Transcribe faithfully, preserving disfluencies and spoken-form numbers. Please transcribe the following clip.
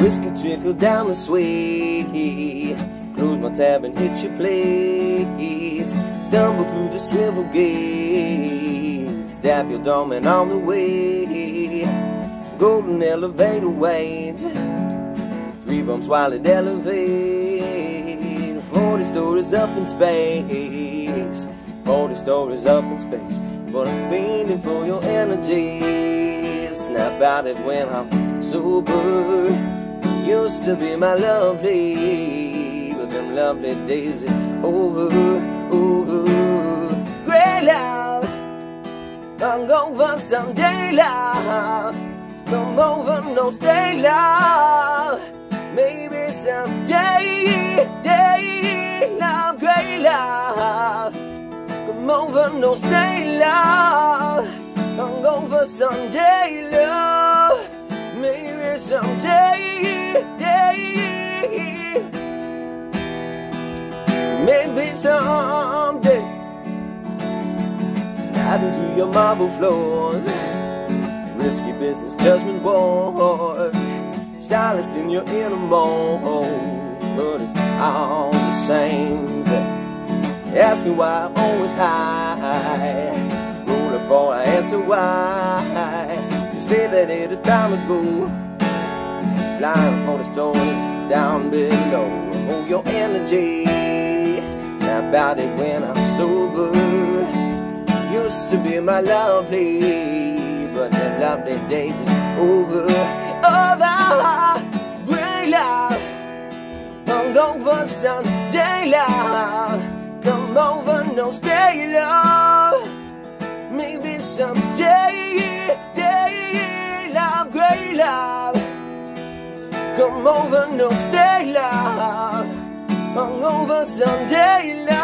Whiskey trickle down the sway. Close my tab and hit your place. Stumble through the swivel gates. Dap your doorman on the way. Golden elevator waits. Three bumps while it elevates. Forty stories up in space. Forty stories up in space. But I'm fiending for your energy. Snap out it when I'm sober. Used to be my lovely, but them lovely days is over, over. Great love, I'm going for some day love. Come over, no stay love. Maybe someday, day love, great love. Come over, no stay love. I'm going for some day love. Maybe someday, day. Maybe someday. Sliding through your marble floors. Risky business, judgment board. Silence in your innermost. But it's all the same thing. Ask me why I'm always high. Rolling for an answer why. You say that it is time to go. Flying for the stories down below. For your energy. Snap out it when I'm sober. Used to be my lovely, but the lovely days is over. Over. Great love. I'm going for some day love. Come over, no stay love. Maybe someday, day love, great love. Come over, no stay love. I'm over someday love.